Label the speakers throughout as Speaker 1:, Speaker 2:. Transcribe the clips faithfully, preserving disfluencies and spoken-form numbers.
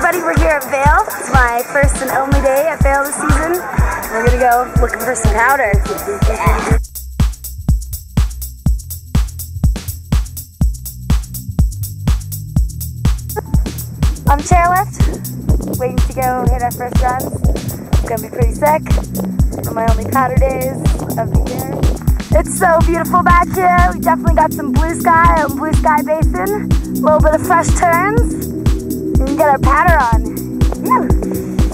Speaker 1: everybody, we're here at Vail. It's my first and only day at Vail this season. We're gonna go looking for some powder. Yeah. I'm chairlift, waiting to go hit our first runs. It's gonna be pretty sick. One of my only powder days of the year. It's so beautiful back here. We definitely got some blue sky out in Blue Sky Basin. A little bit of fresh turns. And we can get our powder on. Yeah.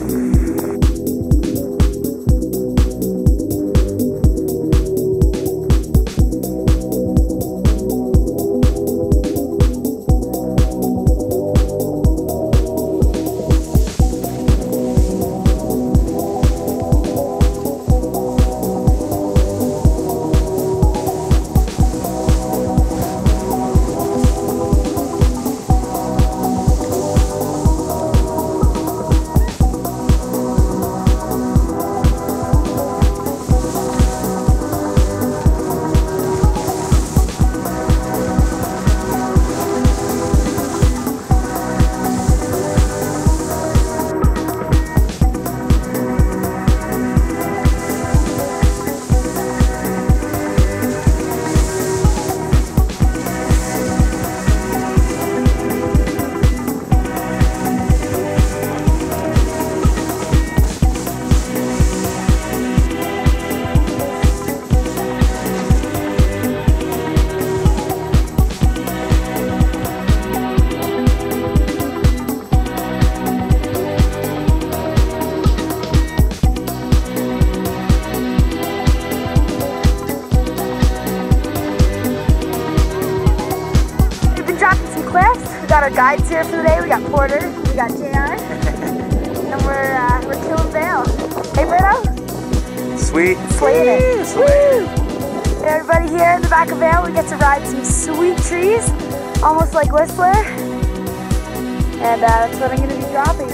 Speaker 1: We got our guides here for the day. We got Porter, we got J R, and we're uh, we're killing Vail. Hey, Brito.
Speaker 2: Sweet.
Speaker 1: Slaying it. Sweet. Hey, everybody here in the back of Vail, we get to ride some sweet trees, almost like Whistler, and uh, that's what I'm going to be dropping.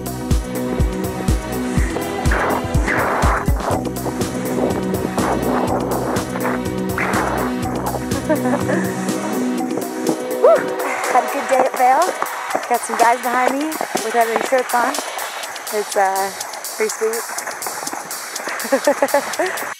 Speaker 1: Had a good day at Vail. Got some guys behind me without any shirts on. It's uh, pretty sweet.